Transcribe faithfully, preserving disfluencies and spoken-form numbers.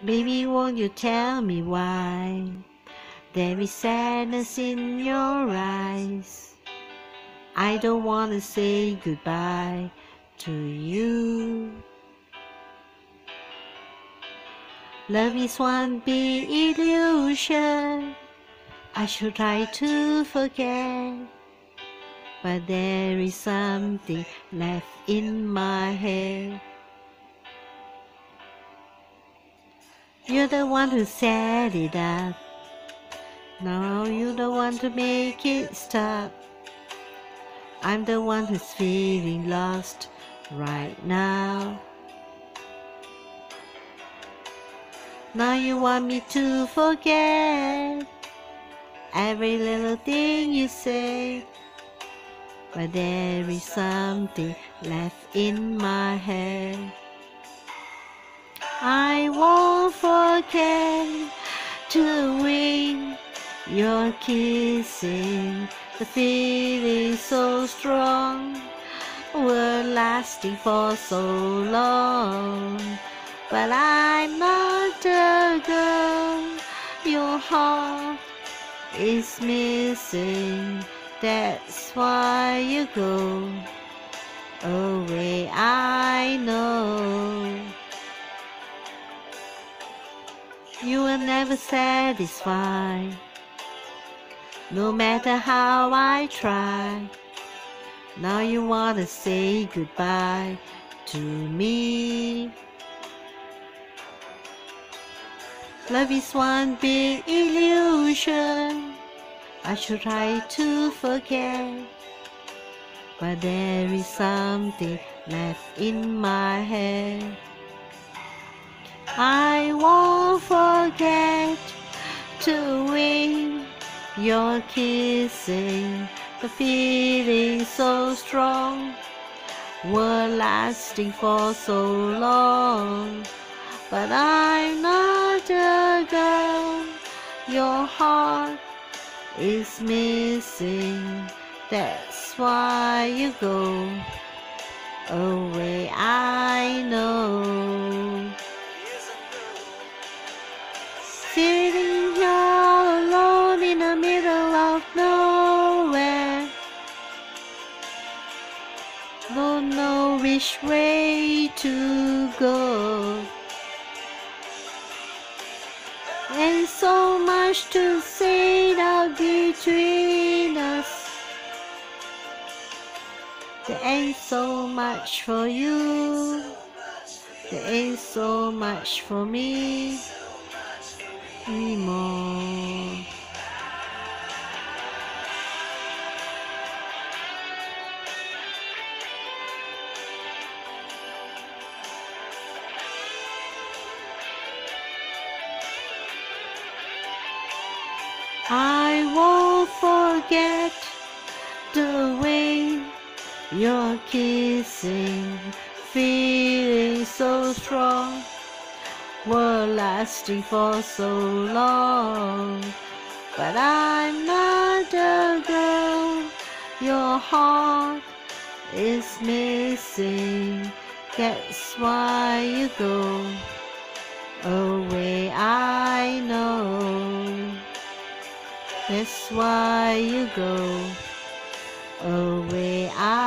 Baby, won't you tell me why there is sadness in your eyes? I don't want to say goodbye to you. Love is one big illusion. I should try to forget, but there is something left in my head. You're the one who set it up. Now you're the one to make it stop. I'm the one who's feeling lost right now. Now you want me to forget every little thing you say, but there is something left in my head. I won't forget to win your kissing. The feeling so strong, were lasting for so long. But I'm not the girl your heart is missing. That's why you go away, I know. You will never satisfy, no matter how I try. Now you wanna say goodbye to me. Love is one big illusion. I should try to forget, but there is something left in my head. I won't forget to win your kissing. The feeling so strong, were lasting for so long. But I'm not the girl your heart is missing. That's why you go away, I know. Sitting here all alone in the middle of nowhere, don't know which way to go. There's so much to say now between us. There ain't so much for you, there ain't so much for me anymore. I won't forget the way you're kissing, feeling so strong, were lasting for so long. But I'm not the girl your heart is missing. That's why you go away, I know. That's why you go away, I